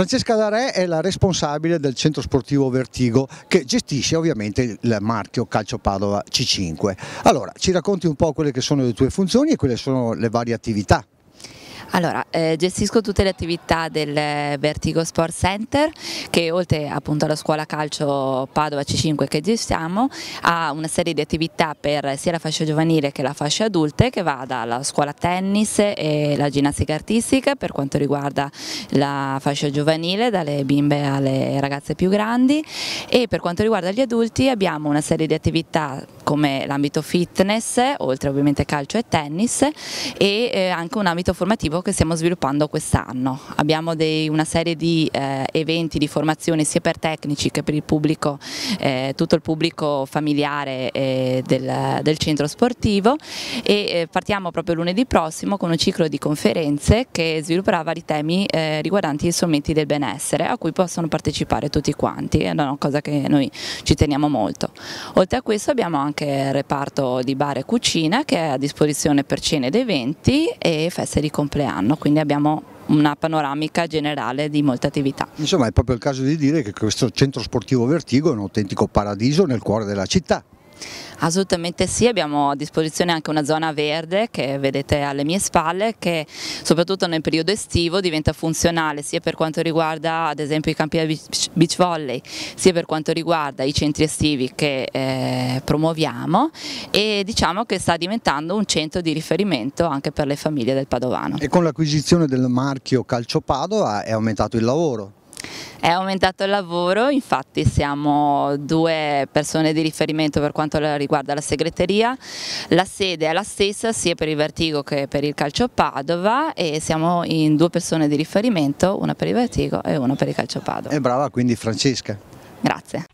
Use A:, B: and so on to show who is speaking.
A: Francesca Darè è la responsabile del centro sportivo Vertigo, che gestisce ovviamente il marchio Calcio Padova C5. Allora, ci racconti un po' quelle che sono le tue funzioni e quelle sono le varie attività?
B: Allora, gestisco tutte le attività del Vertigo Sport Center, che oltre appunto alla scuola calcio Padova C5 che gestiamo, ha una serie di attività per sia la fascia giovanile che la fascia adulte, che va dalla scuola tennis e la ginnastica artistica per quanto riguarda la fascia giovanile, dalle bimbe alle ragazze più grandi, e per quanto riguarda gli adulti abbiamo una serie di attività come l'ambito fitness, oltre ovviamente calcio e tennis, e anche un ambito formativo che stiamo sviluppando quest'anno. Abbiamo una serie di eventi di formazione sia per tecnici che per il pubblico, tutto il pubblico familiare del centro sportivo, e partiamo proprio lunedì prossimo con un ciclo di conferenze che svilupperà vari temi riguardanti i sommeti del benessere, a cui possono partecipare tutti quanti, è una cosa che noi ci teniamo molto. Oltre a questo abbiamo anche il reparto di bar e cucina che è a disposizione per cene ed eventi e feste di compleanno, quindi abbiamo una panoramica generale di molte attività.
A: Insomma, è proprio il caso di dire che questo centro sportivo Vertigo è un autentico paradiso nel cuore della città.
B: Assolutamente sì, abbiamo a disposizione anche una zona verde che vedete alle mie spalle, che soprattutto nel periodo estivo diventa funzionale sia per quanto riguarda ad esempio i campi da beach volley, sia per quanto riguarda i centri estivi che promuoviamo, e diciamo che sta diventando un centro di riferimento anche per le famiglie del padovano.
A: E con l'acquisizione del marchio Calcio Padova è aumentato il lavoro?
B: È aumentato il lavoro, infatti siamo 2 persone di riferimento per quanto riguarda la segreteria, la sede è la stessa sia per il Vertigo che per il Calcio Padova, e siamo in 2 persone di riferimento, una per il Vertigo e una per il Calcio Padova.
A: È brava quindi Francesca.
B: Grazie.